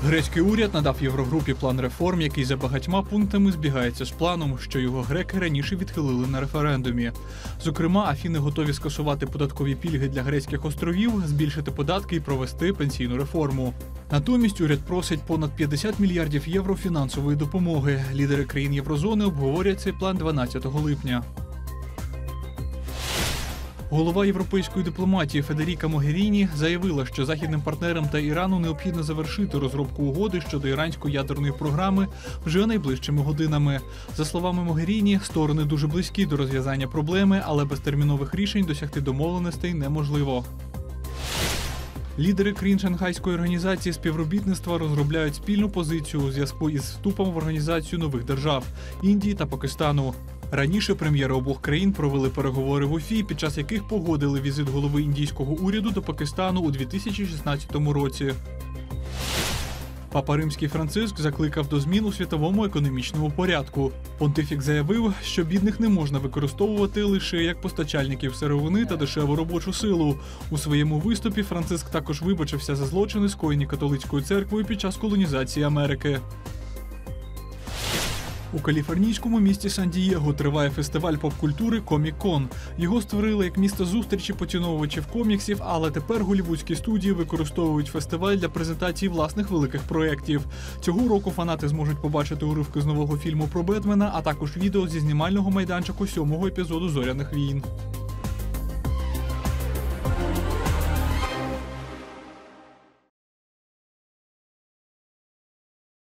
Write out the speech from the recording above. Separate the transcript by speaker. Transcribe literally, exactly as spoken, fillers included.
Speaker 1: Грецький уряд надав Єврогрупі план реформ, який за багатьма пунктами збігається з планом, що його греки раніше відхилили на референдумі. Зокрема, Афіни готові скасувати податкові пільги для грецьких островів, збільшити податки і провести пенсійну реформу. Натомість уряд просить понад п'ятдесят мільярдів євро фінансової допомоги. Лідери країн Єврозони обговорять цей план дванадцятого липня. Голова європейської дипломатії Федеріка Могеріні заявила, що західним партнерам та Ірану необхідно завершити розробку угоди щодо іранської ядерної програми вже найближчими годинами. За словами Могеріні, сторони дуже близькі до розв'язання проблеми, але без термінових рішень досягти домовленостей неможливо. Лідери країн Шанghайської організації співробітництва розробляють спільну позицію у зв'язку із вступом в організацію нових держав – Індії та Пакистану. Раніше прем'єри обох країн провели переговори в Уфі, під час яких погодили візит голови індійського уряду до Пакистану у дві тисячі шістнадцятому році. Папа Римський Франциск закликав до змін у світовому економічному порядку. Понтифік заявив, що бідних не можна використовувати лише як постачальників сировини та дешеву робочу силу. У своєму виступі Франциск також вибачився за злочини, скоєні католицькою церквою під час колонізації Америки. У каліфорнійському місті Сан-Дієго триває фестиваль поп-культури Комік-Кон. Його створили як місце зустрічі поціновувачів коміксів, але тепер голлівудські студії використовують фестиваль для презентації власних великих проєктів. Цього року фанати зможуть побачити уривки з нового фільму про Бетмена, а також відео зі знімального майданчику сьомого епізоду «Зоряних війн».